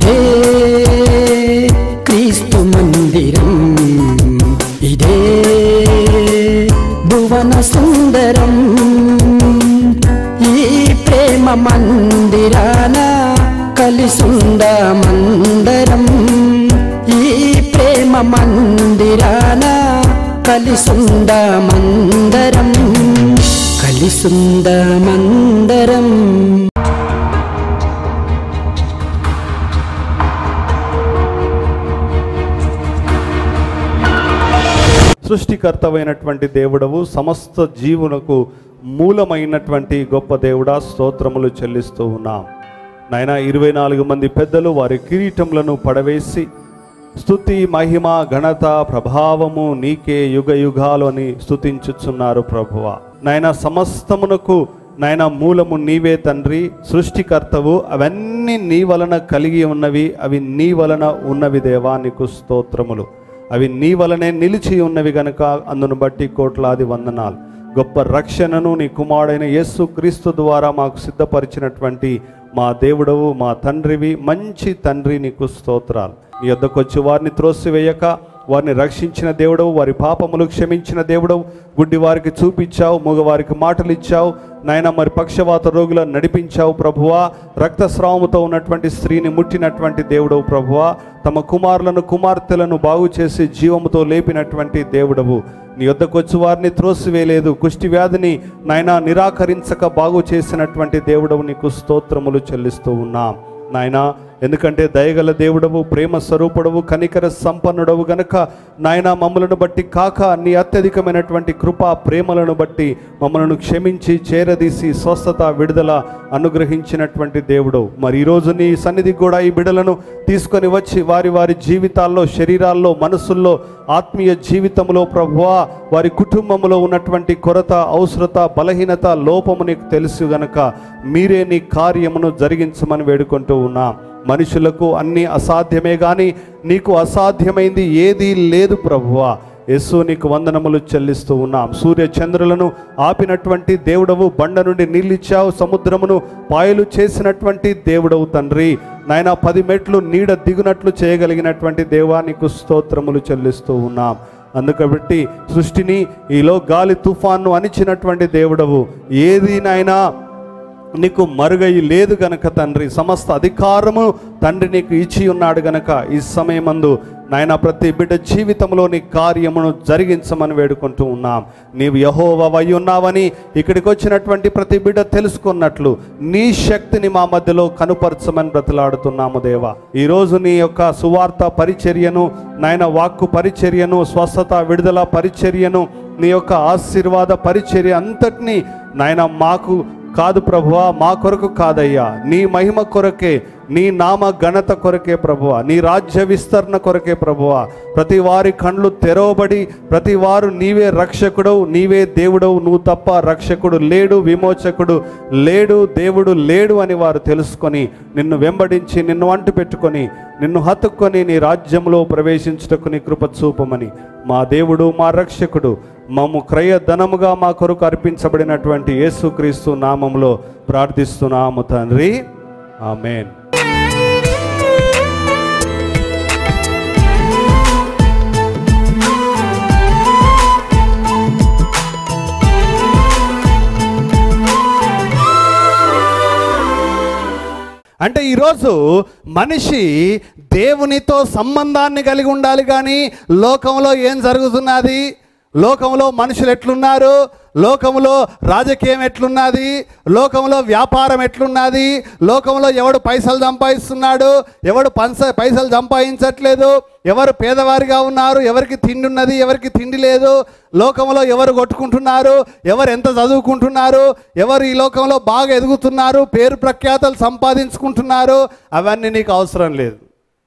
ఇదే క్రీస్తు మందిరం, ఇదే భువన సుందరం. ఈ ప్రేమ మందిరాన కలిసుందామందరం. ఈ ప్రేమ మందిరాన కలిసుందామందరం, కలిసుందామందరం. సృష్టికర్తమైనటువంటి దేవుడవు, సమస్త జీవులకు మూలమైనటువంటి గొప్ప దేవుడా, స్తోత్రములు చెల్లిస్తూ ఉన్నాం నాయన. 24 మంది పెద్దలు వారి కిరీటములను పడవేసి స్తుతి, మహిమ, ఘనత, ప్రభావము నీకే యుగ యుగాలు అని స్తుతించుచున్నారు ప్రభువా. నాయన సమస్తమునకు నాయన మూలము నీవే తండ్రి, సృష్టికర్తవు. అవన్నీ నీ వలన కలిగి ఉన్నవి, అవి నీ వలన ఉన్నవి దేవా, నీకు స్తోత్రములు. అవి నీ వలనే నిలిచి ఉన్నవి గనుక అందును బట్టి కోట్లాది వందనాలు. గొప్ప రక్షణను నీ కుమారుడైన యేసు క్రీస్తు ద్వారా మాకు సిద్ధపరిచినటువంటి మా దేవుడవు, మా తండ్రివి, మంచి తండ్రి, నీకు స్తోత్రాలు. నీ యొద్దకు వచ్చి వారిని త్రోసివేయక వారిని రక్షించిన దేవుడవు, వారి పాపములు క్షమించిన దేవుడవు. గుడ్డి వారికి చూపించావు, మూగవారికి మాటలు ఇచ్చావు నాయన. మరి పక్షవాత రోగులను నడిపించావు ప్రభువా. రక్తస్రావముతో ఉన్నటువంటి స్త్రీని ముట్టినటువంటి దేవుడవు ప్రభువా. తమ కుమారులను కుమార్తెలను బాగు చేసి జీవముతో లేపినటువంటి దేవుడవు. నీ యొద్దకు వచ్చి వారిని త్రోసివేయలేదు, కుష్టి వ్యాధిని నాయన నిరాకరించక బాగు చేసినటువంటి దేవుడవు, నీకు స్తోత్రములు చెల్లిస్తూ ఉన్నాం నాయన. ఎందుకంటే దయగల దేవుడవు, ప్రేమ స్వరూపుడవు, కనికర సంపన్నుడవు గనక నాయన మమ్మలను బట్టి కాక నీ అత్యధికమైనటువంటి కృపా ప్రేమలను బట్టి మమ్మలను క్షమించి చేరదీసి స్వస్థత, విడుదల అనుగ్రహించినటువంటి దేవుడవు. మరి ఈరోజు నీ సన్నిధికి కూడా ఈ బిడ్డలను తీసుకొని వచ్చి వారి వారి జీవితాల్లో, శరీరాల్లో, మనసుల్లో, ఆత్మీయ జీవితంలో ప్రభువా, వారి కుటుంబంలో ఉన్నటువంటి కొరత, అవసరత, బలహీనత, లోపము నీకు తెలుసు గనక మీరే నీ కార్యమును జరిగించమని వేడుకుంటూ ఉన్నాం. మనుషులకు అన్నీ అసాధ్యమే కానీ నీకు అసాధ్యమైంది ఏదీ లేదు ప్రభువా. యేసు నీకు వందనములు చెల్లిస్తూ ఉన్నాం. సూర్య చంద్రులను ఆపినటువంటి దేవుడవు, బండ నుండి నీళ్ళిచ్చావు, సముద్రమును పాయలు చేసినటువంటి దేవుడవు తండ్రి నాయన. 10 మెట్లు నీడ దిగునట్లు చేయగలిగినటువంటి దేవా, నీకు స్తోత్రములు చెల్లిస్తూ ఉన్నాం. అందుకబట్టి సృష్టిని, ఈలో గాలి తుఫాన్ను అణిచినటువంటి దేవుడవు, ఏది నాయనా నీకు మరుగై లేదు గనక తండ్రి, సమస్త అధికారము తండ్రి నీకు ఇచ్చి ఉన్నాడు గనక ఈ సమయమందు నాయన ప్రతి బిడ్డ జీవితంలో నీ కార్యమును జరిగించమని వేడుకుంటూ ఉన్నాం. నీవు యెహోవావై ఉన్నావని ఇక్కడికి వచ్చినటువంటి ప్రతి బిడ్డ తెలుసుకున్నట్లు నీ శక్తిని మా మధ్యలో కనుపరచమని బ్రతిలాడుతున్నాము దేవా. ఈరోజు నీ యొక్క సువార్త పరిచర్యను నాయన, వాక్కు పరిచర్యను, స్వస్థత, విడుదల పరిచర్యను, నీ యొక్క ఆశీర్వాద పరిచర్య అంతటినీ నాయన మాకు కాదు ప్రభువా, మా కొరకు కాదయ్యా, నీ మహిమ కొరకే, నీ నామ ఘనత కొరకే ప్రభువా, నీ రాజ్య విస్తరణ కొరకే ప్రభువా. ప్రతి వారి కండ్లు తెరవబడి ప్రతి వారు నీవే రక్షకుడవు, నీవే దేవుడవు, నువ్వు తప్ప రక్షకుడు లేడు, విమోచకుడు లేడు, దేవుడు లేడు అని వారు తెలుసుకొని నిన్ను వెంబడించి, నిన్ను అంటు పెట్టుకొని, నిన్ను హత్తుకొని నీ రాజ్యంలో ప్రవేశించుటకు నీ కృప చూపమని మా దేవుడు, మా రక్షకుడు, మమ్ము క్రయధనముగా మా కొరకు అర్పించబడినటువంటి యేసుక్రీస్తు నామములో ప్రార్థిస్తున్నాము తండ్రి, ఆమేన్. అంటే ఈరోజు మనిషి దేవునితో సంబంధాన్ని కలిగి ఉండాలి. కానీ లోకంలో ఏం జరుగుతున్నది, లోకంలో మనుషులు ఎట్లున్నారు, లోకంలో రాజకీయం ఎట్లున్నది, లోకంలో వ్యాపారం ఎట్లున్నది, లోకంలో ఎవడు పైసలు సంపాదిస్తున్నాడు, ఎవడు పైసలు సంపాదించట్లేదు, ఎవరు పేదవారిగా ఉన్నారు, ఎవరికి తిండి ఉన్నది, ఎవరికి తిండి లేదు, లోకంలో ఎవరు కొట్టుకుంటున్నారు, ఎవరు ఎంత చదువుకుంటున్నారు, ఎవరు ఈ లోకంలో బాగా ఎదుగుతున్నారు, పేరు ప్రఖ్యాతలు సంపాదించుకుంటున్నారు, అవన్నీ నీకు అవసరం లేదు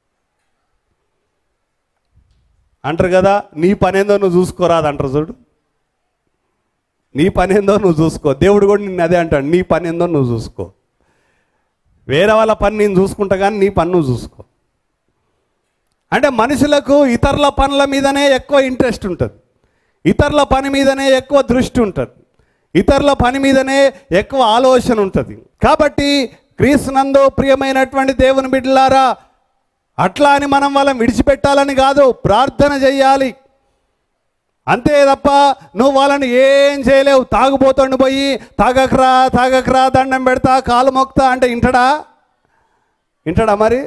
అంటారు కదా. నీ పనేందో నువ్వు చూసుకోరాదు అంటారు చూడు. నీ పనేందో నువ్వు చూసుకో. దేవుడు కూడా నిన్ను అదే అంటాడు, నీ పనేందో నువ్వు చూసుకో. వేరే వాళ్ళ పని నేను చూసుకుంటా కానీ నీ పని నువ్వు చూసుకో. అంటే మనుషులకు ఇతరుల పనుల మీదనే ఎక్కువ ఇంట్రెస్ట్ ఉంటుంది, ఇతరుల పని మీదనే ఎక్కువ దృష్టి ఉంటుంది, ఇతరుల పని మీదనే ఎక్కువ ఆలోచన ఉంటుంది. కాబట్టి క్రీస్తునందు ప్రియమైనటువంటి దేవుని బిడ్డలారా, అట్లా అని మనం వాళ్ళని విడిచిపెట్టాలని కాదు, ప్రార్థన చెయ్యాలి అంతే తప్ప నువ్వు వాళ్ళని ఏం చేయలేవు. తాగుబోతుండి పోయి తాగకరా దండం పెడతా కాలు మొక్తా అంటే వింటాడా మరి?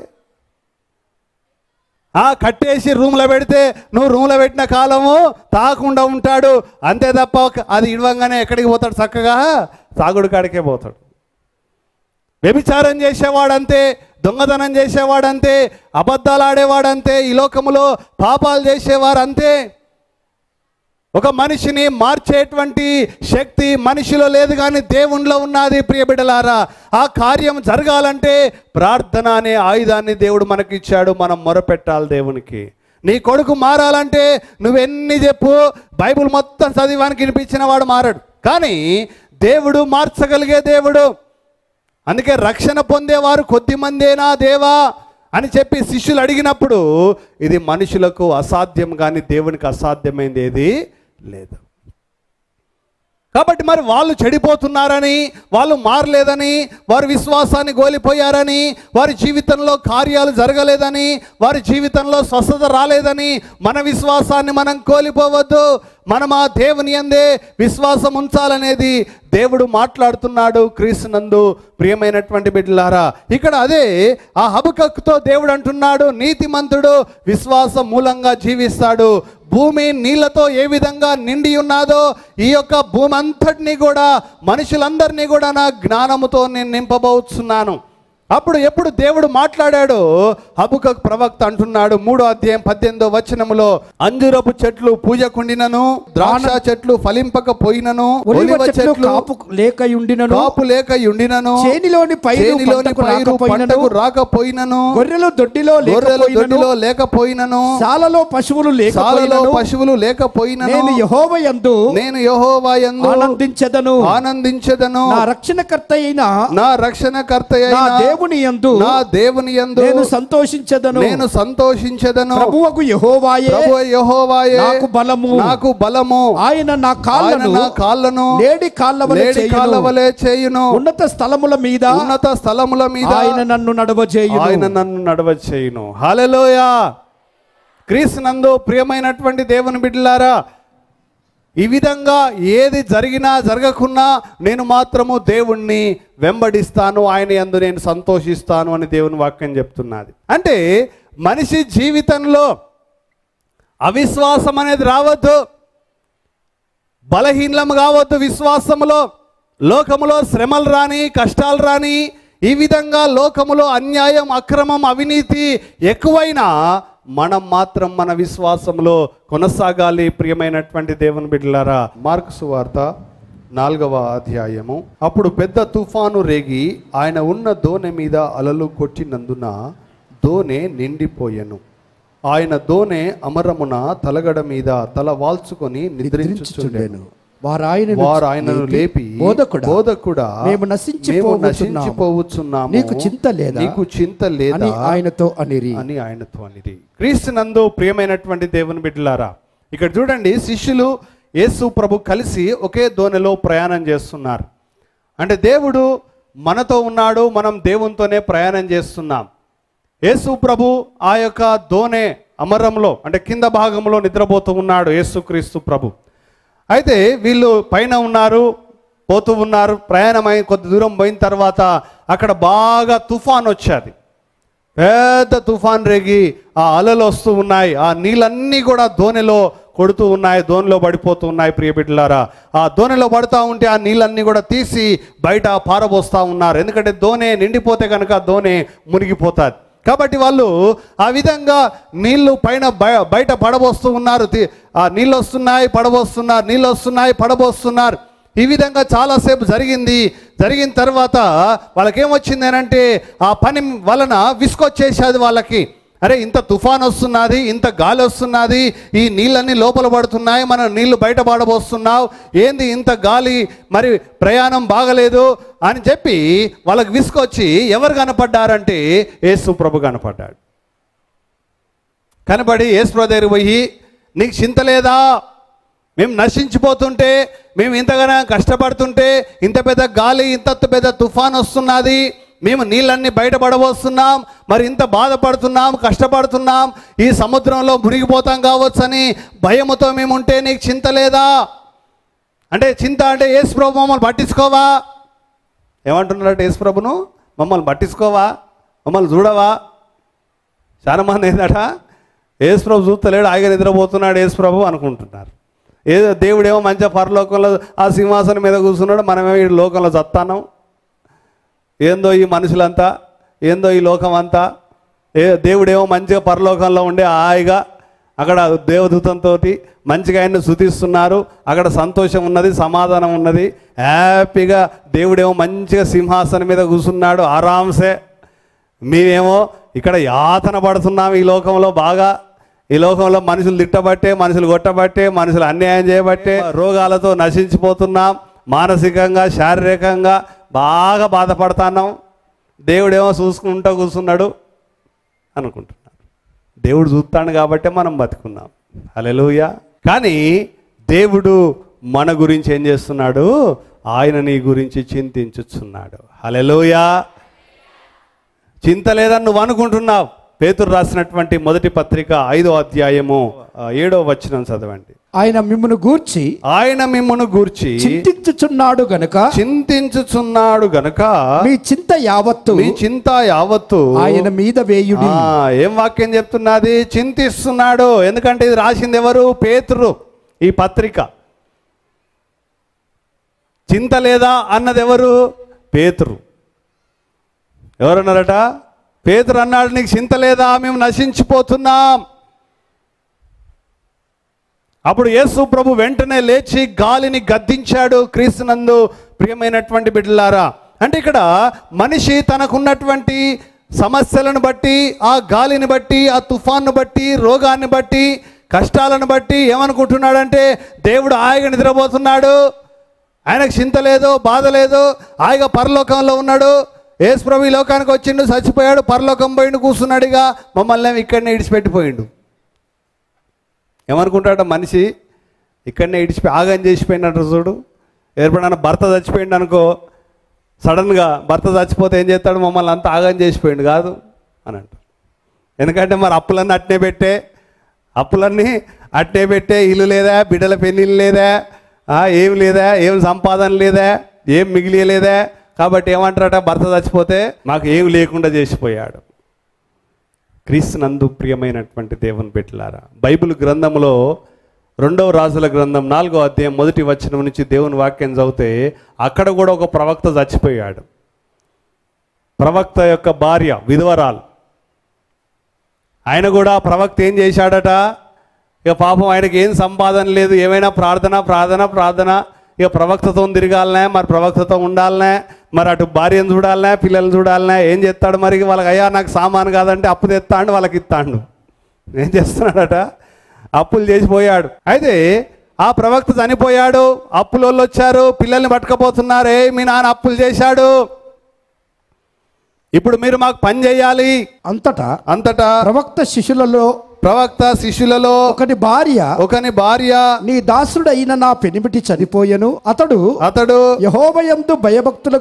కట్టేసి రూమ్లో పెడితే నువ్వు రూమ్లో పెట్టిన కాలము తాగకుండా ఉంటాడు అంతే తప్ప అది ఇవ్వంగానే ఎక్కడికి పోతాడు? చక్కగా తాగుడు కాడికే పోతాడు. వ్యభిచారం చేసేవాడంతే, దొంగతనం చేసేవాడంతే, అబద్ధాలు ఆడేవాడంతే, ఈ లోకములో పాపాలు చేసేవారు అంతే. ఒక మనిషిని మార్చేటువంటి శక్తి మనిషిలో లేదు కానీ దేవునిలో ఉన్నది. ప్రియ బిడ్డలారా, ఆ కార్యం జరగాలంటే ప్రార్థన అనే ఆయుధాన్ని దేవుడు మనకిచ్చాడు. మనం మొరపెట్టాలి దేవునికి. నీ కొడుకు మారాలంటే నువ్వెన్ని చెప్పు, బైబిల్ మొత్తం చదివానికి వినిపించిన వాడు మారాడు. కానీ దేవుడు మార్చగలిగే దేవుడు. అందుకే రక్షణ పొందేవారు కొద్దిమందేనా దేవా అని చెప్పి శిష్యులు అడిగినప్పుడు ఇది మనుషులకు అసాధ్యం కానీ దేవునికి అసాధ్యమైంది ఏది లేదు. కాబట్టి మరి వాళ్ళు చెడిపోతున్నారని, వాళ్ళు మారలేదని, వారి విశ్వాసాన్ని కోల్పోయారని, వారి జీవితంలో కార్యాలు జరగలేదని, వారి జీవితంలో స్వస్థత రాలేదని మన విశ్వాసాన్ని మనం కోల్పోవద్దు. మనం ఆ దేవుని యందే విశ్వాసం ఉంచాలనేది దేవుడు మాట్లాడుతున్నాడు క్రీస్తునందు. ప్రియమైనటువంటి బిడ్డలారా, ఇక్కడ అదే ఆ హబక్కకుతో దేవుడు అంటున్నాడు, నీతిమంతుడు విశ్వాసం మూలంగా జీవిస్తాడు. భూమి నీళ్లతో ఏ విధంగా నిండి ఉన్నాదో ఈ యొక్క భూమి అంతటినీ కూడా, మనుషులందరినీ కూడా నా జ్ఞానముతో నేను నింపబోతున్నాను. అప్పుడు ఎప్పుడు దేవుడు మాట్లాడాడో హబక్కకు ప్రవక్త అంటున్నాడు 3వ అధ్యాయం 18వ వచనములో, అంజూరపు చెట్లు పూజకుండినను, ద్రాక్ష చెట్లు ఫలింపకపోయినను, ఒలివ చెట్లు కాపు లేకయుండినను, చేనిలోని పైరు పంటకు రాకపోయినను, గొర్రెలు దొడ్డిలో లేకపోయినను, శాలలో పశువులు లేకపోయినను, నేను యెహోవా యందు ఆనందించెదను, నా రక్షణకర్త అయిన నా దేవుని యందు నేను సంతోషించెదను. ప్రభువకు యెహోవాయే నాకు బలము, ఆయన నా కాళ్ళను లేడి కాళ్ళ వలె చేయును, ఉన్నత స్థలముల మీద ఆయన నన్ను నడవచేయును. హల్లెలూయా. క్రీస్తునందు ప్రియమైనటువంటి దేవుని బిడ్డలారా, ఈ విధంగా ఏది జరిగినా జరగకున్నా నేను మాత్రము దేవుణ్ణి వెంబడిస్తాను, ఆయన యందు నేను సంతోషిస్తాను అని దేవుని వాక్యం చెప్తున్నది. అంటే మనిషి జీవితంలో అవిశ్వాసం అనేది రావద్దు, బలహీనం కావద్దు. విశ్వాసములో లోకములో శ్రమలు రాని, కష్టాలు రాని, ఈ విధంగా లోకములో అన్యాయం, అక్రమం, అవినీతి ఎక్కువైనా మనం మాత్రం మన విశ్వాసంలో కొనసాగాలి. ప్రియమైనటువంటి దేవుని బిడ్డలారా, మార్కు సువార్త 4వ అధ్యాయము. అప్పుడు పెద్ద తుఫాను రేగి ఆయన ఉన్న దోణె మీద అలలు కొట్టినందున దోణె నిండిపోయెను. ఆయన దోణె అమరమున తలగడ మీద తల వాల్చుకొని నిద్రించుచుండెను. వారు ఆయనను లేపి, బోధకుడా, మేము నశించిపోవచ్చున్నాము, నీకు చింత లేదా అని ఆయనతో అనిరి. క్రీస్తునందు ప్రియమైనటువంటి దేవుని బిడ్డలారా, ఇక్కడ చూడండి, శిష్యులు యేసు ప్రభు కలిసి ఒకే దోణిలో ప్రయాణం చేస్తున్నారు. అంటే దేవుడు మనతో ఉన్నాడు, మనం దేవునితోనే ప్రయాణం చేస్తున్నాం. యేసు ప్రభు ఆ యొక్క దోణె అమరంలో అంటే కింద భాగంలో నిద్రపోతూ ఉన్నాడు యేసుక్రీస్తు ప్రభు. అయితే వీళ్ళు పైన ఉన్నారు, పోతూ ఉన్నారు. ప్రయాణమై కొద్ది దూరం పోయిన తర్వాత అక్కడ బాగా తుఫాన్ వచ్చేది. పెద్ద తుఫాన్ రేగి ఆ అలలు వస్తూ ఉన్నాయి, ఆ నీళ్ళన్నీ కూడా దోణిలో కొడుతూ ఉన్నాయి, దోణిలో పడిపోతూ ఉన్నాయి. ప్రియ బిడ్డలారా, ఆ దోణిలో పడుతూ ఉంటే ఆ నీళ్ళన్నీ కూడా తీసి బయట పారబోస్తూ ఉన్నారు. ఎందుకంటే దోణి నిండిపోతే కనుక దోణి మునిగిపోతుంది. కాబట్టి వాళ్ళు ఆ విధంగా నీళ్లు పైన బయట పడబోస్తూ ఉన్నారు. ఆ నీళ్ళు వస్తున్నాయి, పడబోస్తున్నారు, నీళ్ళు వస్తున్నాయి, పడబోస్తున్నారు. ఈ విధంగా చాలాసేపు జరిగిన తర్వాత వాళ్ళకేమొచ్చింది అంటే ఆ పని వలన విసుకొచ్చేసేది వాళ్ళకి. అరే, ఇంత తుఫాన్ వస్తున్నది, ఇంత గాలి వస్తున్నది, ఈ నీళ్ళన్నీ లోపల పడుతున్నాయి, మనం నీళ్లు బయట పడబోస్తున్నావు, ఏంది ఇంత గాలి, మరి ప్రయాణం బాగలేదు అని చెప్పి వాళ్ళకి విసుకొచ్చి ఎవరు కనపడ్డారంటే యేసు ప్రభు కనపడ్డాడు. కనపడి యేసు ప్రభు దగ్గరికి పోయి, నీకు చింత లేదా? మేము నశించిపోతుంటే, మేము ఇంతగానో కష్టపడుతుంటే, ఇంత పెద్ద గాలి, ఇంత పెద్ద తుఫాన్ వస్తున్నది, మేము నీళ్ళన్నీ బయటపడబోస్తున్నాం, మరి ఇంత బాధపడుతున్నాం, కష్టపడుతున్నాం, ఈ సముద్రంలో మునిగిపోతాం కావచ్చని భయముతో మేము ఉంటే నీకు చింత లేదా? అంటే చింత అంటే యేసు ప్రభు మమ్మల్ని పట్టించుకోవా? ఏమంటున్నారంటే యేసు ప్రభును మమ్మల్ని పట్టించుకోవా, మమ్మల్ని చూడవా? చాలామంది ఏంటట యేసు ప్రభు చూస్తలేడు, ఆయన నిద్రపోతున్నాడు యేసు ప్రభు అనుకుంటున్నారు. ఏదో దేవుడేమో మంచిగా పరలోకంలో ఆ సింహాసనం మీద కూర్చున్నాడు, మనమేమో ఈ లోకంలో చత్తానం. ఏందో ఈ మనుషులంతా, ఏందో ఈ లోకం అంతా. దేవుడేమో మంచిగా పరలోకంలో ఉండే హాయిగా అక్కడ దేవదూతంతో మంచిగా ఆయన్ని స్తుతిస్తున్నారు, అక్కడ సంతోషం ఉన్నది, సమాధానం ఉన్నది, హ్యాపీగా దేవుడేమో మంచిగా సింహాసనం మీద కూర్చున్నాడు ఆరాంసే. మేమేమో ఇక్కడ యాతన పడుతున్నాం ఈ లోకంలో బాగా. ఈ లోకంలో మనుషులు తిట్టబట్టే, మనుషులు కొట్టబట్టే, మనుషులు అన్యాయం చేయబట్టే రోగాలతో నశించిపోతున్నాం, మానసికంగా శారీరకంగా బాగా బాధపడుతున్నాం. దేవుడేమో చూసుకుంటూ కూర్చున్నాడు అనుకుంటున్నారు. దేవుడు చూస్తాడు కాబట్టే మనం బతుకున్నాం. హల్లెలూయా. కానీ దేవుడు మన గురించి ఏం చేస్తున్నాడు? ఆయన నీ గురించి చింతించుచున్నాడు. హల్లెలూయా. చింత లేదని నువ్వు అనుకుంటున్నావు. పేతురు రాసినటువంటి మొదటి పత్రిక 5వ అధ్యాయము 7వ వచనం చదవండి. ఆయన మిమ్మును గూర్చి చింతించుచున్నాడు గనుక మీ చింత యావత్తు ఆయన మీద వేయుడి. ఏం వాక్యం చెప్తున్నది? చింతిస్తున్నాడు. ఎందుకంటే ఇది రాసింది ఎవరు? పేతురు. ఈ పత్రిక చింత లేదా అన్నది ఎవరు? పేతురు. ఎవరన్నారట? పేతురు అన్నాడు, నీకు చింత లేదా? మేము నశించిపోతున్నాం. అప్పుడు యేసు ప్రభు వెంటనే లేచి గాలిని గద్దించాడు. క్రీస్తునందు ప్రియమైనటువంటి బిడ్డలారా, అంటే ఇక్కడ మనిషి తనకున్నటువంటి సమస్యలను బట్టి, ఆ గాలిని బట్టి, ఆ తుఫాన్ను బట్టి, రోగాన్ని బట్టి, కష్టాలను బట్టి ఏమనుకుంటున్నాడంటే దేవుడు హాయిగా నిద్రపోతున్నాడు, ఆయనకు చింత లేదు, బాధ లేదు, హాయిగా పరలోకంలో ఉన్నాడు. యేసు ప్రభు ఈ లోకానికి వచ్చిండు, చచ్చిపోయాడు, పరలోకం పోయిండు, కూర్చున్నాడుగా, మమ్మల్ని ఇక్కడనే ఇడిచిపెట్టిపోయిండు. ఏమనుకుంటాడ మనిషి? ఇక్కడనే ఆగం చేసిపోయినట్టు చూడు. ఎప్పుడైనా భర్త చచ్చిపోయిండు అనుకో, సడన్గా భర్త చచ్చిపోతే ఏం చేస్తాడు? మమ్మల్ని అంతా ఆగం చేసిపోయిండు కాదు అని అంటారు. ఎందుకంటే మరి అప్పులన్నీ అట్నే పెట్టే, ఇల్లు లేదా, బిడ్డల పెళ్ళిళ్ళు లేదా, ఏం లేదా, ఏం సంపాదన లేదా, ఏం మిగిలియలేదా. కాబట్టి ఏమంటారట? భర్త చచ్చిపోతే మాకు ఏం లేకుండా చేసిపోయాడు. క్రీస్తునందు ప్రియమైనటువంటి దేవుని బిడ్డలారా, బైబిల్ గ్రంథంలో 2వ రాజుల గ్రంథం 4వ అధ్యాయం 1వ వచనం నుంచి దేవుని వాక్యం చదివితే అక్కడ కూడా ఒక ప్రవక్త చచ్చిపోయాడు. ప్రవక్త యొక్క భార్య విధవరాలు. ఆయన కూడా ప్రవక్త ఏం చేశాడట? ఇక పాపం ఆయనకి ఏం సంపాదన లేదు, ఏమైనా ప్రార్థన. ఇక ప్రవక్తతో తిరగాలనే, మరి ప్రవక్తతో ఉండాలనే, మరి అటు భార్యను చూడాలనే, పిల్లల్ని చూడాలనే. ఏం చేస్తాడు మరి? వాళ్ళకి అయ్యా నాకు సామాను కాదంటే అప్పు తెస్తాడు, వాళ్ళకి ఇస్తాడు. ఏం చేస్తున్నాడట? అప్పులు చేసిపోయాడు. అయితే ఆ ప్రవక్త చనిపోయాడు, అప్పులోళ్ళు వచ్చారు, పిల్లల్ని పట్టుకపోతున్నారే, మీ నాన్న అప్పులు చేశాడు, ఇప్పుడు మీరు మాకు పని చేయాలి. అంతటా ప్రవక్త శిష్యులలో ఒకని భార్య నీ దాసుడైన నా పెనిమిటి చనిపోయెను, అతడు యెహోవాయందు భయభక్తులు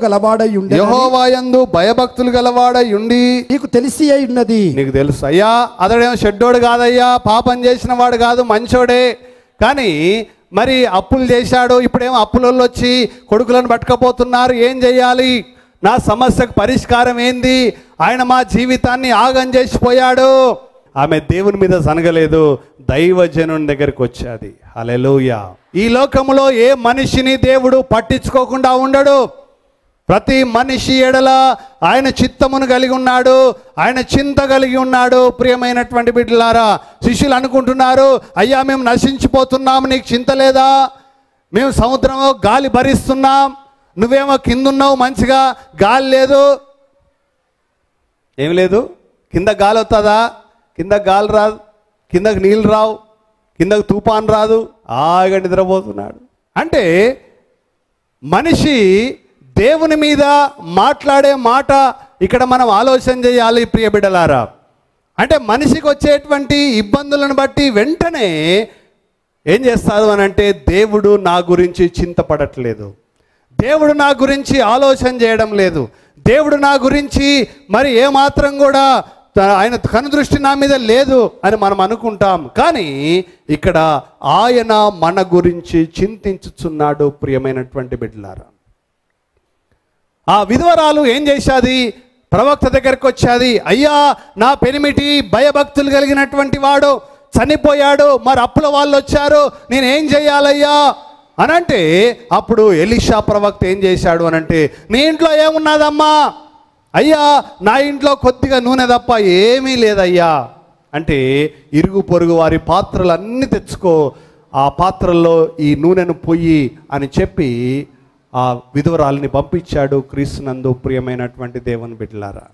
గలవాడై ఉండి నీకు తెలిసి ఉన్నది. నీకు తెలుసు అయ్యా, అతడేమో చెడ్డోడు కాదయ్యా, పాపం చేసిన వాడు కాదు, మంచోడే. కానీ మరి అప్పులు చేశాడు. ఇప్పుడేమో అప్పులలో వచ్చి కొడుకులను పట్టుకపోతున్నారు, ఏం చేయాలి? నా సమస్యకు పరిష్కారం ఏంది? ఆయన మా జీవితాన్ని ఆగం చేసిపోయాడు. ఆమె దేవుని మీద సనగలేదు, దైవజనుని దగ్గరికి వచ్చేది. హల్లెలూయా. ఈ లోకంలో ఏ మనిషిని దేవుడు పట్టించుకోకుండా ఉండడు. ప్రతి మనిషి ఎడల ఆయన చిత్తమును కలిగి ఉన్నాడు, ఆయన చింత కలిగి ఉన్నాడు. ప్రియమైనటువంటి బిడ్డలారా, శిష్యులు అనుకుంటున్నారు, అయ్యా మేము నశించిపోతున్నాము, నీకు చింత లేదా? మేము సముద్రము గాలి భరిస్తున్నాం, నువ్వేమో కిందున్నావు, మంచిగా గాలి లేదు. ఏం లేదు? కింద గాలి వస్తుందా? కిందకు గాలి రాదు, కిందకు నీళ్ళు రావు, కిందకు తుఫాన్ రాదు, హాయిగా నిద్రపోతున్నాడు. అంటే మనిషి దేవుని మీద మాట్లాడే మాట ఇక్కడ మనం ఆలోచన చేయాలి ప్రియ బిడ్డలారా. అంటే మనిషికి వచ్చేటువంటి ఇబ్బందులను బట్టి వెంటనే ఏం చేస్తారు అని అంటే, దేవుడు నా గురించి చింతపడట్లేదు, దేవుడు నా గురించి ఆలోచన చేయడం లేదు, దేవుడు నా గురించి మరి ఏమాత్రం కూడా ఆయన కనుదృష్టి నా మీద లేదు అని మనం అనుకుంటాం. కానీ ఇక్కడ ఆయన మన గురించి చింతించుచున్నాడు. ప్రియమైనటువంటి బిడ్డలారా, ఆ విధవరాలు ఏం చేశాది? ప్రవక్త దగ్గరికి వచ్చాది. అయ్యా, నా పెనిమిటి భయభక్తులు కలిగినటువంటి వాడు చనిపోయాడు, మరి అప్పుల వాళ్ళు వచ్చారు, నేనేం చేయాలయ్యా అనంటే, అప్పుడు ఎలీషా ప్రవక్త ఏం చేశాడు అనంటే, నీ ఇంట్లో ఏమున్నదమ్మా? అయ్యా, నా ఇంట్లో కొద్దిగా నూనె తప్ప ఏమీ లేదయ్యా అంటే, ఇరుగు పొరుగు వారి పాత్రలన్నీ తెచ్చుకో, ఆ పాత్రల్లో ఈ నూనెను పొయ్యి అని చెప్పి ఆ విధవరాలిని పంపించాడు. క్రీస్తునందు ప్రియమైనటువంటి దేవుని బిడ్డలారా,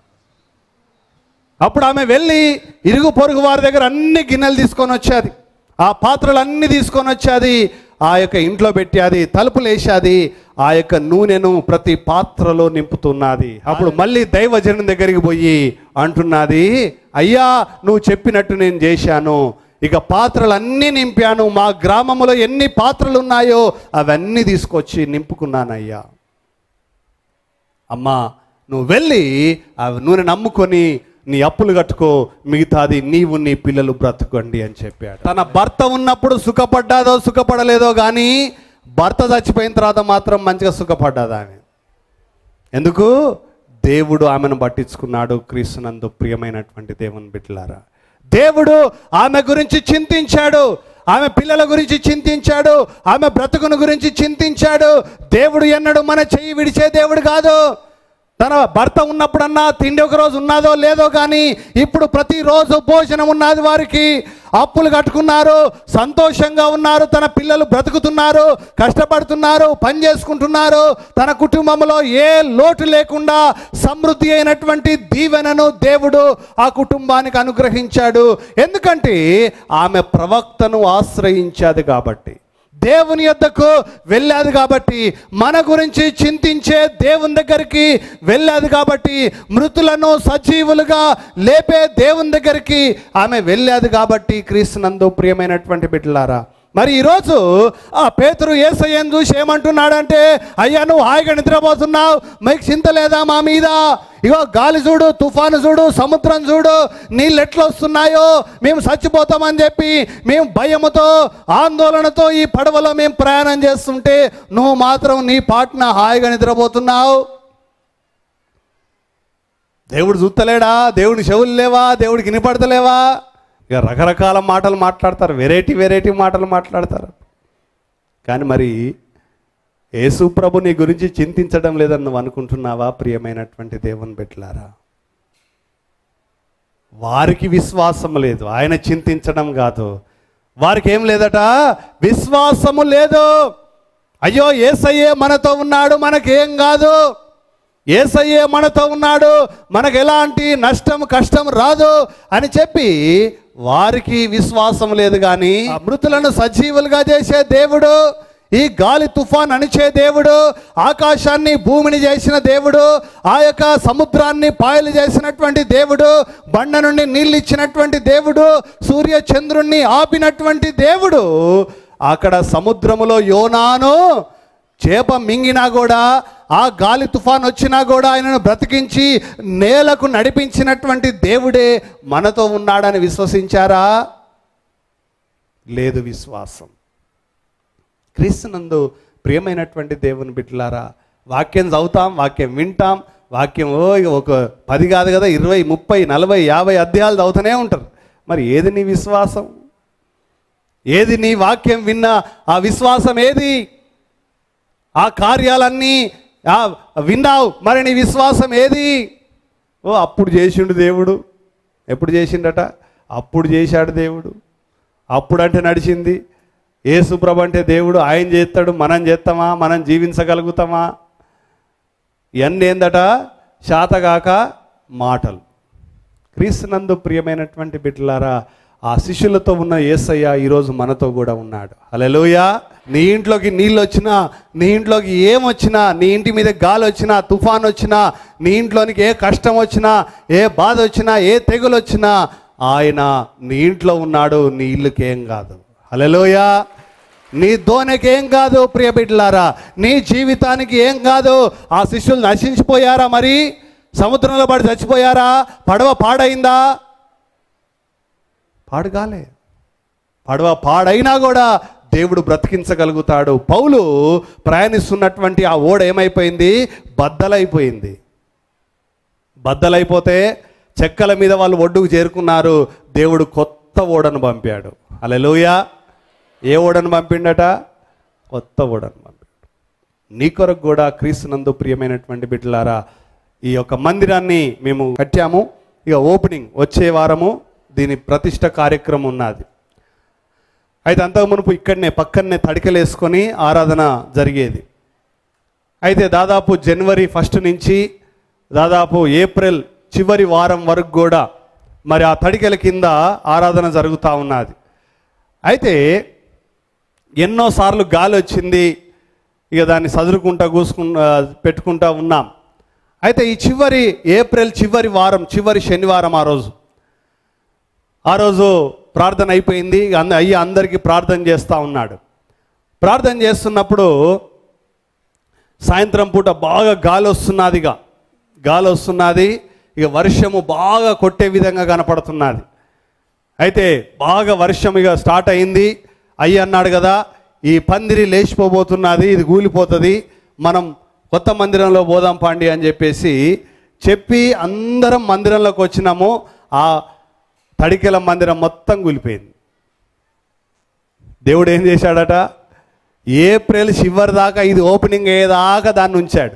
అప్పుడు ఆమె వెళ్ళి ఇరుగు పొరుగు వారి దగ్గర అన్ని గిన్నెలు తీసుకొని వచ్చేది, ఆ పాత్రలు అన్నీ తీసుకొని వచ్చేది, ఆ యొక్క ఇంట్లో పెట్టేది, తలుపులు వేసేది, ఆ యొక్క నూనెను ప్రతి పాత్రలో నింపుతున్నది. అప్పుడు మళ్ళీ దైవజనం దగ్గరికి పోయి అంటున్నది, అయ్యా, నువ్వు చెప్పినట్టు నేను చేశాను, ఇక పాత్రలన్నీ నింపాను, మా గ్రామంలో ఎన్ని పాత్రలు ఉన్నాయో అవన్నీ తీసుకొచ్చి నింపుకున్నానయ్యా. అమ్మా, నువ్వు వెళ్ళి ఆ నూనె నమ్ముకొని నీ అప్పులు కట్టుకో, మిగతాది నీవు నీ పిల్లలు బ్రతుకండి అని చెప్పాడు. తన భర్త ఉన్నప్పుడు సుఖపడ్డాదో సుఖపడలేదో కానీ భర్త చచ్చిపోయిన తర్వాత మాత్రం మంచిగా సుఖపడ్డాదా ఆమె. ఎందుకు? దేవుడు ఆమెను పట్టించుకున్నాడు. క్రీస్తునందు ప్రియమైనటువంటి దేవుని బిడ్డలారా, దేవుడు ఆమె గురించి చింతించాడు, ఆమె పిల్లల గురించి చింతించాడు, ఆమె బ్రతుకును గురించి చింతించాడు. దేవుడు ఎన్నడూ మన చెయ్యి విడిచే దేవుడు కాదు. తన భర్త ఉన్నప్పుడన్నా తిండి ఒక రోజు ఉన్నదో లేదో కానీ ఇప్పుడు ప్రతిరోజు భోజనం ఉన్నది వారికి, అప్పులు కట్టుకున్నారు, సంతోషంగా ఉన్నారు, తన పిల్లలు బ్రతుకుతున్నారు, కష్టపడుతున్నారు, పని చేసుకుంటున్నారు, తన కుటుంబంలో ఏ లోటు లేకుండా సమృద్ధి అయినటువంటి దీవెనను దేవుడు ఆ కుటుంబానికి అనుగ్రహించాడు. ఎందుకంటే ఆమె ప్రవక్తను ఆశ్రయించాది కాబట్టి, దేవుని యొద్దకు వెళ్ళాది కాబట్టి, మన గురించి చింతించే దేవుని దగ్గరికి వెళ్ళాది కాబట్టి, మృతులను సజీవులుగా లేపే దేవుని దగ్గరికి ఆమె వెళ్ళాది కాబట్టి, క్రీస్తునందు ప్రియమైనటువంటి బిడ్డలారా, మరి ఈరోజు ఆ పేతురు యేసయ్యను చూసి ఏమంటున్నాడంటే, అయ్యా, నువ్వు హాయిగా నిద్రపోతున్నావు, మీకు చింత లేదా మా మీద? ఇగో గాలి చూడు, తుఫాను చూడు, సముద్రం చూడు, నీళ్ళు ఎట్లా వస్తున్నాయో, మేము చచ్చిపోతామని చెప్పి మేము భయముతో ఆందోళనతో ఈ పడవలో మేము ప్రయాణం చేస్తుంటే నువ్వు మాత్రం నీ పాటన హాయిగా నిద్రపోతున్నావు. దేవుడు చూస్తలేడా? దేవుడి చెవులు లేవా? దేవుడికి వినపడతలేవా? ఇక రకరకాల మాటలు మాట్లాడతారు, వెరైటీ మాటలు మాట్లాడతారు. కానీ మరి యేసు ప్రభు నీ గురించి చింతించడం లేదని నువ్వు అనుకుంటున్నావా? ప్రియమైనటువంటి దేవుని బిడ్డలారా, వారికి విశ్వాసం లేదు, ఆయన చింతించడం కాదు. వారికి ఏం లేదట? విశ్వాసము లేదు. అయ్యో, యేసయ్యే మనతో ఉన్నాడు, మనకేం కాదు, యేసయ్యే మనతో ఉన్నాడు, మనకు ఎలాంటి నష్టం కష్టం రాదు అని చెప్పి వారికి విశ్వాసం లేదు. కానీ మృతులను సజీవులుగా చేసే దేవుడు, ఈ గాలి తుఫాన్ అణిచే దేవుడు, ఆకాశాన్ని భూమిని చేసిన దేవుడు, ఆ యొక్క సముద్రాన్ని పాయలు చేసినటువంటి దేవుడు, బండ నుండి నీళ్ళు ఇచ్చినటువంటి దేవుడు, సూర్య చంద్రుణ్ణి ఆపినటువంటి దేవుడు, అక్కడ సముద్రములో యోనాను చేప మింగినా కూడా, ఆ గాలి తుఫాన్ వచ్చినా కూడా ఆయనను బ్రతికించి నేలకు నడిపించినటువంటి దేవుడే మనతో ఉన్నాడని విశ్వసించారా? లేదు విశ్వాసం. క్రీస్తునందు ప్రియమైనటువంటి దేవుని బిడ్డలారా, వాక్యం చదువుతాం, వాక్యం వింటాం, వాక్యం ఒక 10 కాదు కదా, 20, 30, 40, 50 అధ్యాయాలు చదువుతూనే ఉంటారు. మరి ఏది నీ విశ్వాసం? ఏది నీ వాక్యం విన్న ఆ విశ్వాసం ఏది? ఆ కార్యాలన్నీ విన్నావు, మరి నీ విశ్వాసం ఏది? అప్పుడు చేసిండు దేవుడు. ఎప్పుడు చేసిండట? అప్పుడు చేశాడు దేవుడు. అప్పుడంటే నడిచింది. యేసు ప్రభు అంటే దేవుడు, ఆయన చేస్తాడు, మనం చేస్తామా? మనం జీవించగలుగుతామా? ఇవన్నీ ఏందట? శాతగాక మాటలు. క్రీస్తునందు ప్రియమైనటువంటి బిడ్డలారా, ఆ శిష్యులతో ఉన్న యేసయ్య ఈరోజు మనతో కూడా ఉన్నాడు. హల్లెలూయా. నీ ఇంట్లోకి నీళ్ళు వచ్చినా, నీ ఇంట్లోకి ఏమొచ్చినా, నీ ఇంటి మీద గాలి వచ్చినా, తుఫాన్ వచ్చినా, నీ ఇంట్లోనికి ఏ కష్టం వచ్చినా, ఏ బాధ వచ్చినా, ఏ తెగులు వచ్చినా, ఆయన నీ ఇంట్లో ఉన్నాడు, నీ ఇల్లుకి ఏం కాదు. హల్లెలూయా. నీ దోనెకి ఏం కాదు ప్రియ బిడ్డలారా, నీ జీవితానికి ఏం కాదు. ఆ శిష్యులు నశించిపోయారా? మరి సముద్రంలో పడి చచ్చిపోయారా? పడవ పాడైందా? పాడుగాలే. పడవ పాడైనా కూడా దేవుడు బ్రతికించగలుగుతాడు. పౌలు ప్రయాణిస్తున్నటువంటి ఆ ఓడ ఏమైపోయింది? బద్దలైపోయింది. బద్దలైపోతే చెక్కల మీద వాళ్ళు ఒడ్డుకు చేరుకున్నారు. దేవుడు కొత్త ఓడను పంపాడు. హల్లెలూయా. ఏ ఓడను పంపిండట? కొత్త ఓడను పంపాడు. నీ కొరకు కూడా క్రీస్తునందు ప్రియమైనటువంటి బిడ్డలారా, ఈ యొక్క మందిరాన్ని మేము కట్టాము. ఇక ఓపెనింగ్ వచ్చే వారము దీని ప్రతిష్ట కార్యక్రమం ఉన్నది. అయితే అంతకు మునుపు ఇక్కడనే పక్కనే తడికలేసుకొని ఆరాధన జరిగేది. అయితే దాదాపు జనవరి 1 నుంచి దాదాపు ఏప్రిల్ చివరి వారం వరకు కూడా మరి ఆ తడికల కింద ఆరాధన జరుగుతూ ఉన్నది. అయితే ఎన్నోసార్లు గాలి వచ్చింది. ఇక దాన్ని సదురుకుంటా పెట్టుకుంటా ఉన్నాం. అయితే ఈ ఏప్రిల్ చివరి వారం, చివరి శనివారం ఆ రోజు ప్రార్థన అయిపోయింది. అయ్యి అందరికీ ప్రార్థన చేస్తూ ఉన్నాడు. ప్రార్థన చేస్తున్నప్పుడు సాయంత్రం పూట బాగా గాలి వస్తున్నది. ఇక వర్షము బాగా కొట్టే విధంగా కనపడుతున్నది. అయితే బాగా వర్షం ఇక స్టార్ట్ అయింది. అయ్యి అన్నాడు కదా, ఈ పందిరి లేచిపోబోతున్నది, ఇది కూలిపోతుంది, మనం కొత్త మందిరంలో పోదాం పాండి అని చెప్పి అందరం మందిరంలోకి వచ్చినాము. ఆ తడికెల మందిరం మొత్తం కూలిపోయింది. దేవుడు ఏం చేశాడట? ఏప్రిల్ చివరి దాకా, ఇది ఓపెనింగ్ అయ్యేదాకా దాన్ని ఉంచాడు.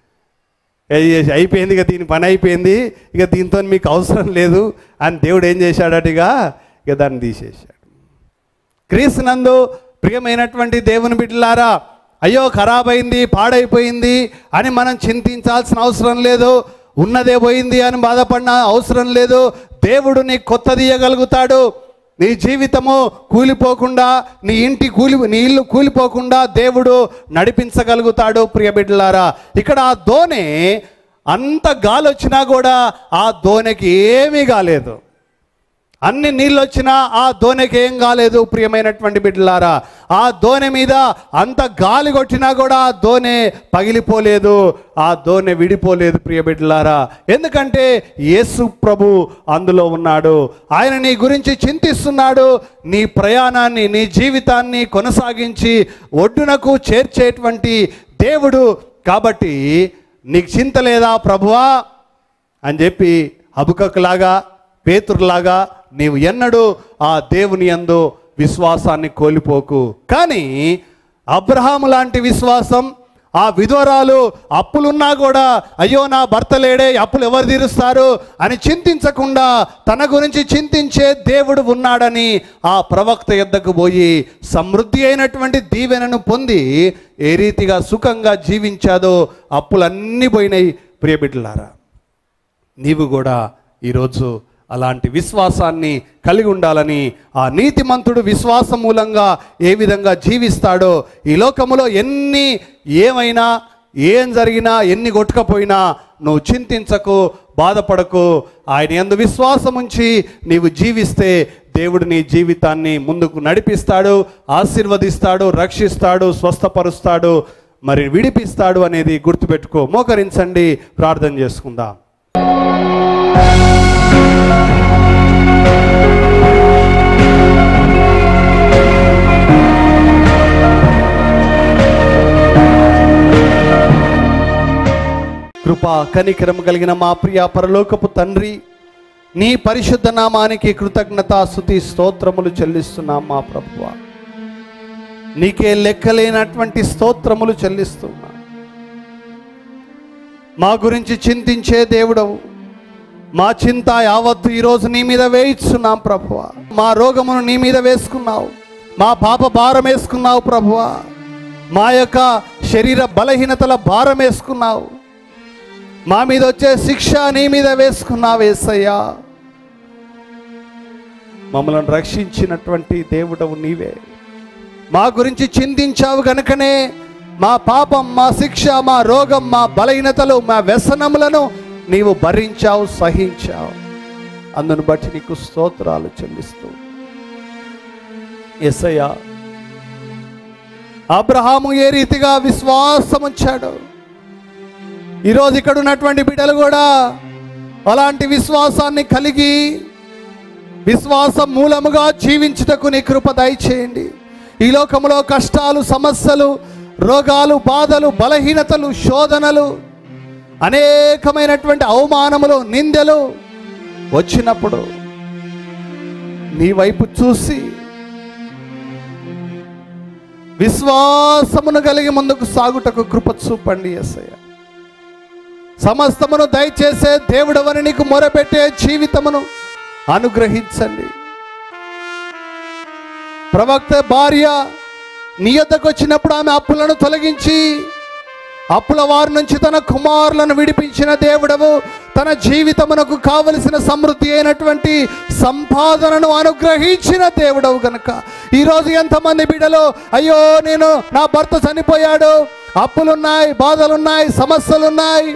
అయిపోయింది, ఇక దీని పని అయిపోయింది, ఇక దీంతో మీకు అవసరం లేదు అని దేవుడు ఏం చేశాడట? ఇక దాన్ని తీసేశాడు. క్రీస్తునందు ప్రియమైనటువంటి దేవుని బిడ్డలారా, అయ్యో ఖరాబ్ అయింది, పాడైపోయింది అని మనం చింతించాల్సిన అవసరం లేదు. ఉన్నదే పోయింది అని బాధపడిన అవసరం లేదు. దేవుడు నీకు కొత్తది ఇయ్యగలుగుతాడు. నీ జీవితము కూలిపోకుండా, నీ ఇల్లు కూలిపోకుండా దేవుడు నడిపించగలుగుతాడు. ప్రియ బిడ్డలారా, ఇక్కడ ఆ దోణి అంత గాలి వచ్చినా కూడా ఆ దోణికి ఏమీ కాలేదు. అన్ని నీళ్ళు వచ్చినా ఆ దోణికి ఏం కాలేదు. ప్రియమైనటువంటి బిడ్డలారా, ఆ దోణి మీద అంత గాలి కొట్టినా కూడా ఆ దోణి పగిలిపోలేదు, ఆ దోణి విడిపోలేదు. ప్రియ బిడ్డలారా, ఎందుకంటే యేసు ప్రభు అందులో ఉన్నాడు. ఆయన నీ గురించి చింతిస్తున్నాడు. నీ ప్రయాణాన్ని, నీ జీవితాన్ని కొనసాగించి ఒడ్డునకు చేర్చేటువంటి దేవుడు. కాబట్టి నీకు చింత లేదా ప్రభువా అని చెప్పి హబక్కూకులాగా, పేతురులాగా నీవు ఎన్నడూ ఆ దేవుని యందు విశ్వాసాన్ని కోల్పోకు. కానీ అబ్రహాము లాంటి విశ్వాసం, ఆ విధవరాలు అప్పులున్నా కూడా అయ్యో నా భర్త లేడే, అప్పులు ఎవరు తీరుస్తారు అని చింతించకుండా తన గురించి చింతించే దేవుడు ఉన్నాడని ఆ ప్రవక్త యొద్దకు పోయి సమృద్ధి అయినటువంటి దీవెనను పొంది ఏ రీతిగా సుఖంగా జీవించాదో అప్పులన్నీ పోయినాయి. ప్రియబిడ్డలారా, నీవు కూడా ఈరోజు అలాంటి విశ్వాసాన్ని కలిగి ఉండాలని, ఆ నీతిమంతుడు విశ్వాసం మూలంగా ఏ విధంగా జీవిస్తాడో, ఈ లోకములో ఏమైనా ఏం జరిగినా, ఎన్ని కొట్టుకపోయినా నువ్వు చింతించకు, బాధపడకు. ఆయన యందు విశ్వాసం ఉంచి నీవు జీవిస్తే దేవుడు నీ జీవితాన్ని ముందుకు నడిపిస్తాడు, ఆశీర్వదిస్తాడు, రక్షిస్తాడు, స్వస్థపరుస్తాడు, మరి విడిపిస్తాడు అనేది గుర్తుపెట్టుకో. మోకరించండి, ప్రార్థన చేసుకుందాం. కృపా కనికరం కలిగిన మా ప్రియ పరలోకపు తండ్రి, నీ పరిశుద్ధ నామానికి కృతజ్ఞతాస్తుతి స్తోత్రములు చెల్లిస్తున్నాం. మా ప్రభువా, నీకే లెక్కలేనటువంటి స్తోత్రములు చెల్లిస్తున్నా. మా గురించి చింతించే దేవుడవు. మా చింత యావత్తు ఈరోజు నీ మీద వేయిస్తున్నాం ప్రభువా. మా రోగమును నీ మీద వేసుకున్నావు, మా పాప భారం వేసుకున్నావు ప్రభువా. మా యొక్క శరీర బలహీనతల భారం వేసుకున్నావు. మా మీద వచ్చే శిక్ష నీ మీద వేసుకున్నావు యేసయ్యా. మమ్మల్ని రక్షించినటువంటి దేవుడవు నీవే. మా గురించి చింతించావు కనుకనే మా పాపం, మా శిక్ష, మా రోగం, మా బలహీనతలు, మా వ్యసనములను నీవు భరించావు, సహించావు. అందును బట్టి నీకు స్తోత్రాలు చెల్లిస్తూ యేసయ్యా, అబ్రహాము ఏ రీతిగా విశ్వాసం ఉంచాడు, ఈరోజు ఇక్కడ ఉన్నటువంటి బిడ్డలు కూడా అలాంటి విశ్వాసాన్ని కలిగి విశ్వాసం మూలముగా జీవించుటకు నీ కృప దయచేయండి. ఈ లోకంలో కష్టాలు, సమస్యలు, రోగాలు, బాధలు, బలహీనతలు, శోధనలు, అనేకమైనటువంటి అవమానములు, నిందలు వచ్చినప్పుడు నీ వైపు చూసి విశ్వాసమును కలిగి ముందుకు సాగుటకు కృప చూపండి యేసయ్య. సమస్తమును దయచేసే దేవుడవని నీకు మొరపెట్టే జీవితమును అనుగ్రహించండి. ప్రవక్త భార్య నీ యొద్దకు వచ్చినప్పుడు ఆమె అప్పులను తొలగించి అప్పుల వారి నుంచి తన కుమారులను విడిపించిన దేవుడవు, తన జీవితమునకు కావలసిన సమృద్ధి అయినటువంటి సంపాదనను అనుగ్రహించిన దేవుడవు గనుక ఈరోజు ఎంతమంది బిడ్డలు అయ్యో నేను నా భర్త చనిపోయాడు, అప్పులున్నాయి, బాధలున్నాయి, సమస్యలున్నాయి,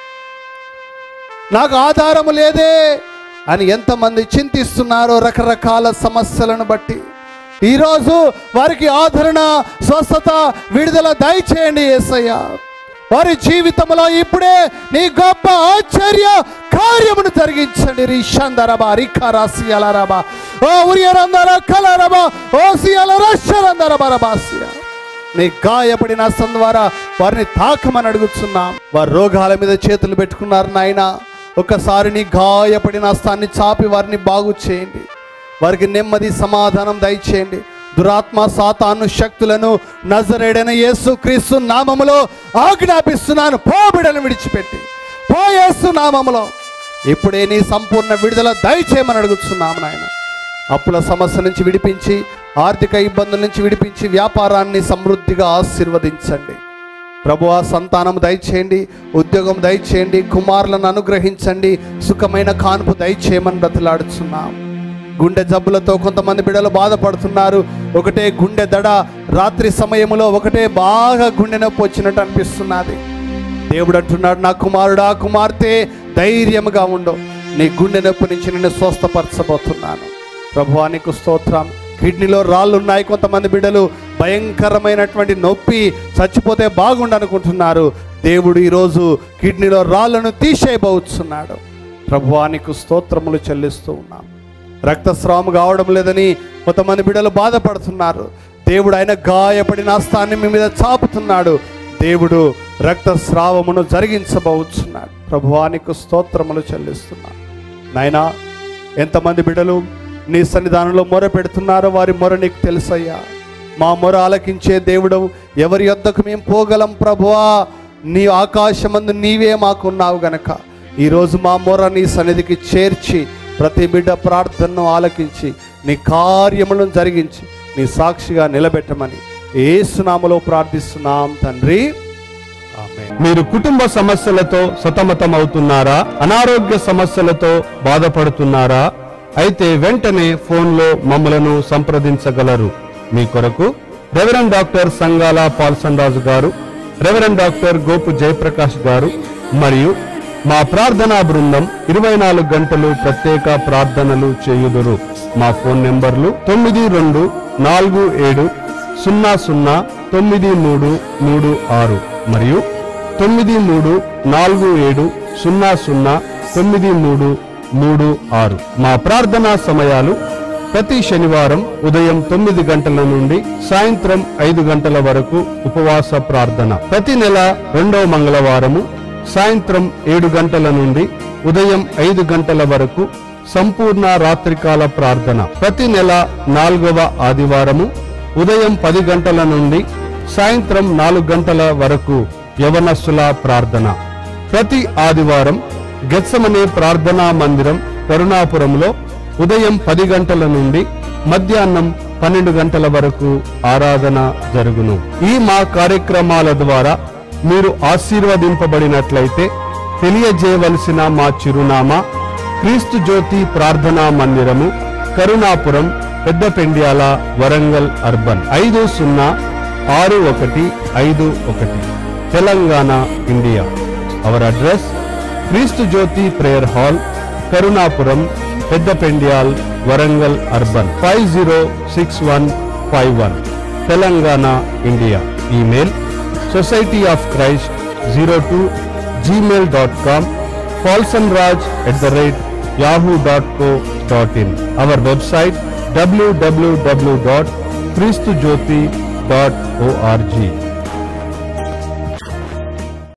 నాకు ఆధారము లేదే అని ఎంతమంది చింతిస్తున్నారో రకరకాల సమస్యలను బట్టి ఈరోజు వారికి ఆదరణ, స్వస్థత, విడుదల దయచేయండి యేసయ్య. వారి జీవితంలో ఇప్పుడే నీ గొప్ప ఆశ్చర్య కార్యమును జరిగించండి. రిషందరబా రిఖారాసియలరబా ఓ ఉరియరందర కలరబా ఓ సియలరషరందరబరబాసియ. నీ గాయపడిన హస్తం ద్వారా వారిని తాకమని అడుగుతున్నాం. వారి రోగాల మీద చేతులు పెట్టుకున్నారు నాయన, ఒక్కసారి నీ గాయపడిన హస్తాన్ని చాపి వారిని బాగు చేయండి. వారికి నెమ్మది, సమాధానం దయచేయండి. దురాత్మ, సాతాను శక్తులను నజరేడైన యేసుక్రీస్తు నామములో ఆజ్ఞాపిస్తున్నాను, పో బిడ్డలను విడిచిపెట్టి, పో యేసు నామములో ఇప్పుడే నీ సంపూర్ణ విడుదల దయచేయమని అడుగుతున్నాము నాయన. అప్పుల సమస్య నుంచి విడిపించి, ఆర్థిక ఇబ్బందుల నుంచి విడిపించి, వ్యాపారాన్ని సమృద్ధిగా ఆశీర్వదించండి ప్రభువా. సంతానం దయచేయండి, ఉద్యోగం దయచేయండి, కుమారులను అనుగ్రహించండి, సుఖమైన కాన్పు దయచేయమని బ్రతిలాడుతున్నాం. గుండె జబ్బులతో కొంతమంది బిడ్డలు బాధపడుతున్నారు. ఒకటే గుండె దడ, రాత్రి సమయంలో ఒకటే బాగా గుండె నొప్పి వచ్చినట్టు అనిపిస్తున్నది. దేవుడు అంటున్నాడు, నా కుమారుడా, కుమార్తె ధైర్యముగా ఉండు, నీ గుండె నొప్పి నుంచి నిన్ను స్వస్థపరచబోతున్నాను. ప్రభువా నీకు స్తోత్రం. కిడ్నీలో రాళ్ళు ఉన్నాయి, కొంతమంది బిడ్డలు భయంకరమైనటువంటి నొప్పి, చచ్చిపోతే బాగుండనుకుంటున్నారు. దేవుడు ఈరోజు కిడ్నీలో రాళ్ళను తీసేయబోతున్నాడు. ప్రభువా నీకు స్తోత్రములు చెల్లిస్తూ ఉన్నాం. రక్తస్రావం కావడం లేదని కొంతమంది బిడ్డలు బాధపడుతున్నారు. దేవుడు ఆయన గాయపడిన హస్తాన్ని మీ మీద చాపుతున్నాడు. దేవుడు రక్తస్రావమును జరిగించబోతున్నాడు. ప్రభువా నీకు స్తోత్రములు చెల్లిస్తున్నాను నాయనా. ఎంతమంది బిడ్డలు నీ సన్నిధానంలో మొర పెడుతున్నారో వారి మొర నీకు తెలుసయ్యా. మా మొర ఆలకించే దేవుడు, ఎవరి యొద్దకు మేము పోగలం ప్రభువా? నీ ఆకాశమందు నీవే మాకున్నావు గనక ఈరోజు మా మొర నీ సన్నిధికి చేర్చి ప్రతి బిడ్డ ప్రార్థనను ఆలకించి నీ కార్యములను జరిగించి నీ సాక్షిగా నిలబెట్టమని యేసు నామములో ప్రార్థిస్తున్నాం తండ్రి, ఆమేన్. మీరు కుటుంబ సమస్యలతో సతమతమవుతున్నారా? అనారోగ్య సమస్యలతో బాధపడుతున్నారా? అయితే వెంటనే ఫోన్లో మమ్మలను సంప్రదించగలరు. మీ కొరకు reverend doctor Sangala Paulson Raju garu, reverend doctor Gopu Jayaprakash గారు మరియు మా ప్రార్థనా బృందం 24 గంటలు ప్రత్యేక ప్రార్థనలు చేయుదురు. మా ఫోన్ నెంబర్లు 9200009336 మరియు 9347009336. మా ప్రార్థనా సమయాలు ప్రతి శనివారం ఉదయం 9 గంటల నుండి సాయంత్రం 5 గంటల వరకు ఉపవాస ప్రార్థన. ప్రతి నెల 2వ మంగళవారము సాయంత్రం 7 గంటల నుండి ఉదయం 5 గంటల వరకు సంపూర్ణ రాత్రికాల ప్రార్థన. ప్రతి నెల 4వ ఆదివారము ఉదయం 10 గంటల నుండి సాయంత్రం 4 గంటల వరకు యవనస్సుల ప్రార్థన. ప్రతి ఆదివారం గెత్సమనే ప్రార్థనా మందిరం కరుణాపురంలో ఉదయం 10 గంటల నుండి మధ్యాహ్నం 12 గంటల వరకు ఆరాధన జరుగును. ఈ మా కార్యక్రమాల ద్వారా మీరు ఆశీర్వదింపబడినట్లయితే తెలియజేయవలసిన మా చిరునామా క్రీస్తు జ్యోతి ప్రార్థనా మందిరము, Karunapuram, Peddapendyala, Warangal urban 506151, Telangana, India. Our address Kristu Jyothi prayer hall, Karunapuram, Peddapendyal, Warangal urban 506151. Telangana, India. Email societyofchrist02@gmail.com, paulsonraj@yahoo.co.in. Our website www.christujyoti.org.